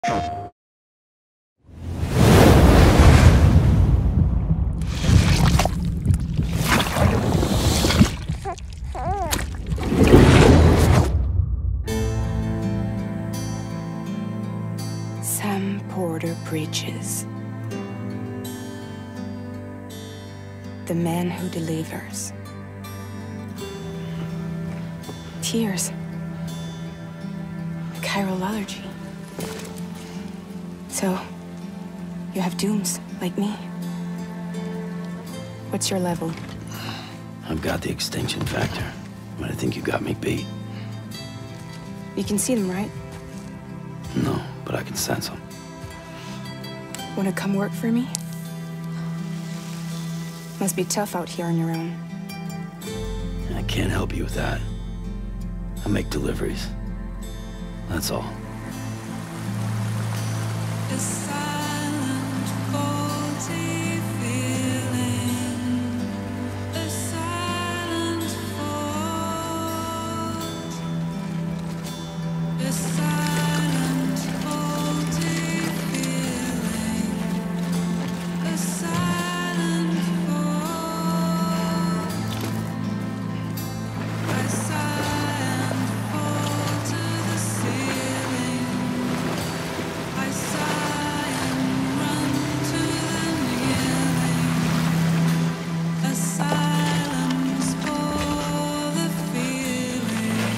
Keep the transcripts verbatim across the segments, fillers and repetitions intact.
Breaches. The man who delivers. Tears. Chiral allergy. So, you have dooms, like me. What's your level? I've got the extinction factor, but I think you got me beat. You can see them, right? No, but I can sense them. Wanna come work for me? Must be tough out here on your own. I can't help you with that. I make deliveries. That's all. A silent, faulty feeling. A silent fault. A silent, faulty feeling. A silent fault. I sigh and fall to the ceiling. I sigh and run to the kneeling. A silence for the feeling.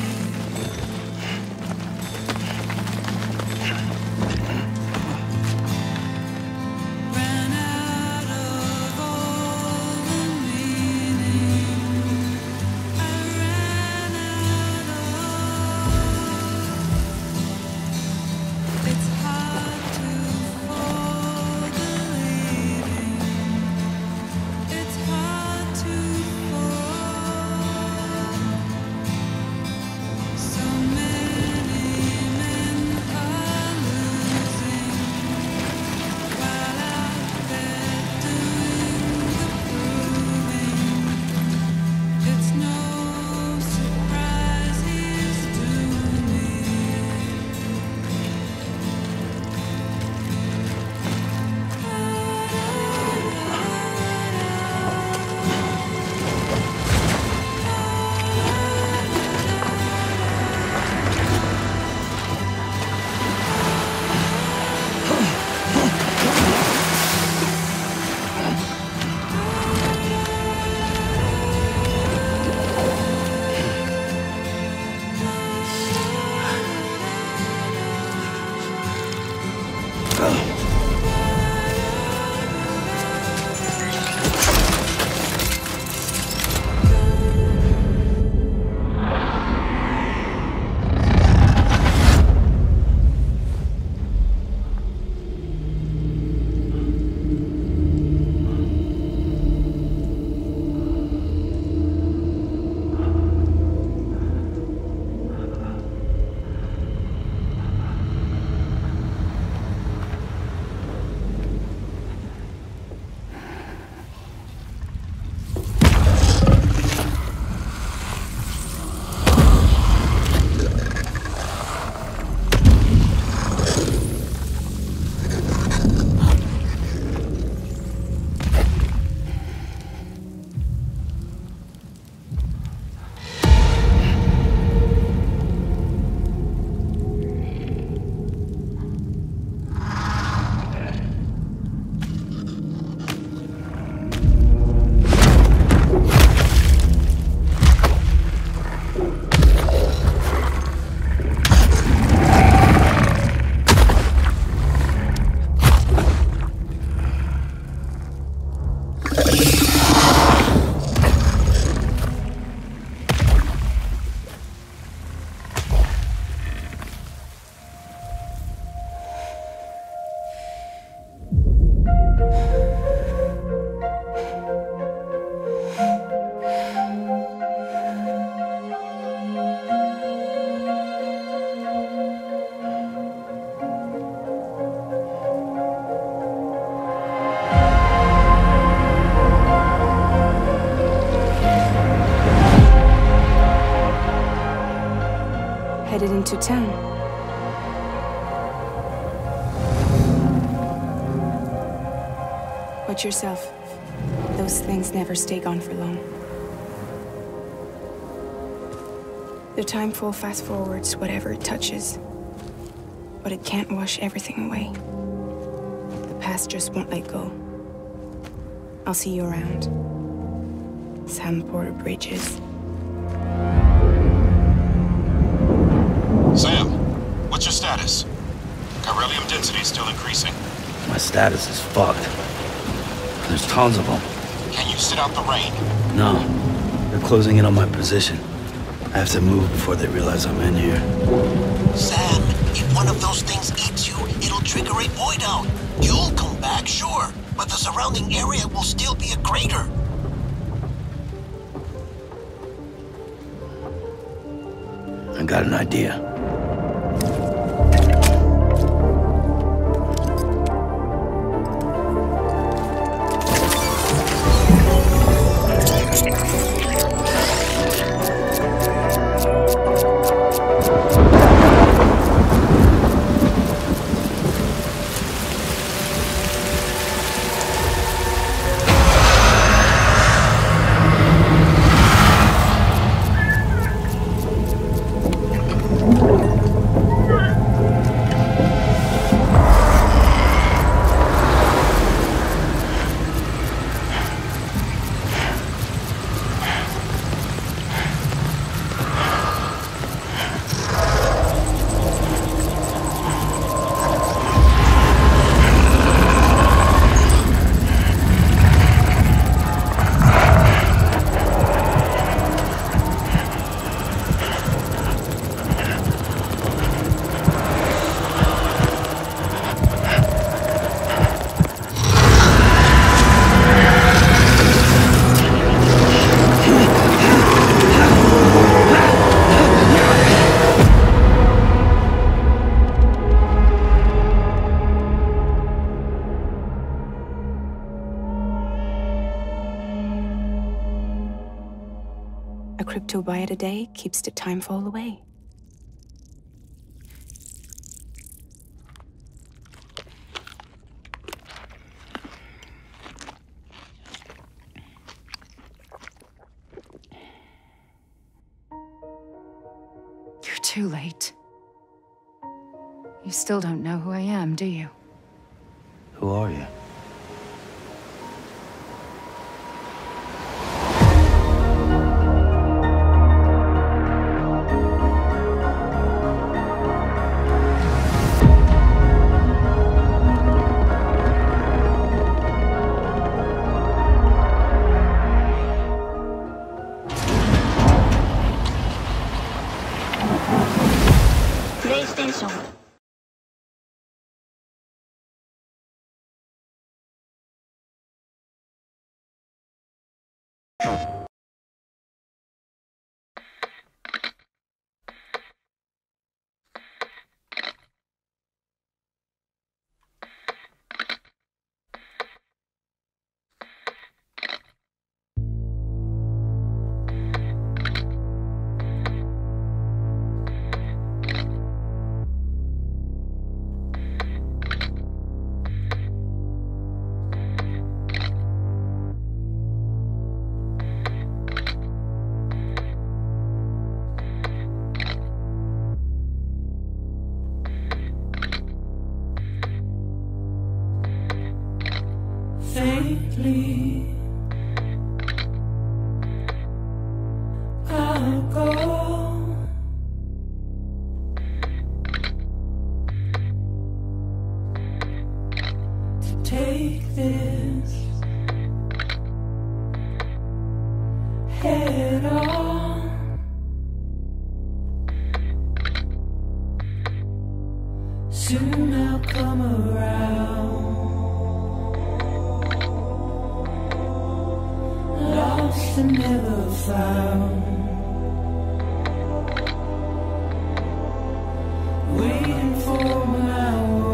Ran out of all the meaning. I ran out of. It's hard to fall believing. It's hard to fall. So many men are losing while out there doing the proving. It's no surprise he's doing. Headed into town. Watch yourself. Those things never stay gone for long. The timefall fast forwards whatever it touches, but it can't wash everything away. The past just won't let go. I'll see you around. Sam Porter Bridges. Sam, what's your status? Chiralium density is still increasing. My status is fucked. There's tons of them. Can you sit out the rain? No. They're closing in on my position. I have to move before they realize I'm in here. Sam, if one of those things eats you, it'll trigger a void out. You'll come back, sure, but the surrounding area will still be a crater. I got an idea. A crypto byte a day keeps the timefall away. You're too late. You still don't know who I am, do you? Who are you? PlayStation. Faintly, I'll go to take this head on. Soon I'll come around. Lost and never found, waiting for my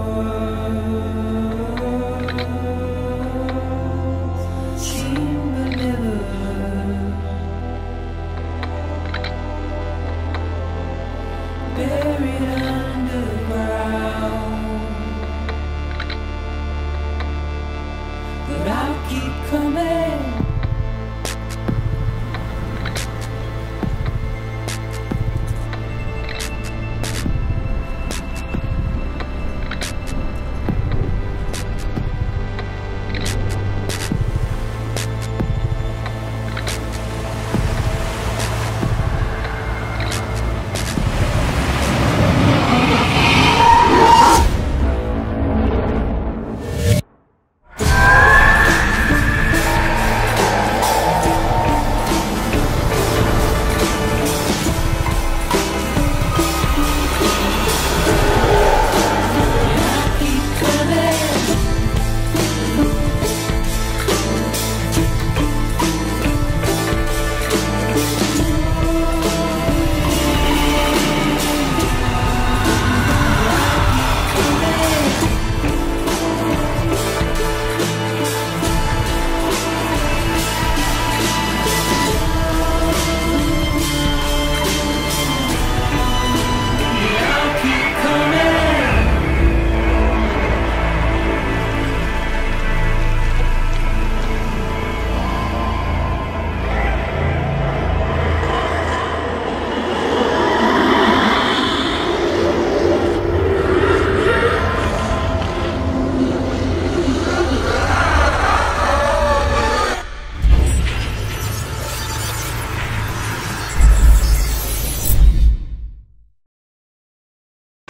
words, seen but never heard, buried underground, but I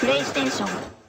プレイステーション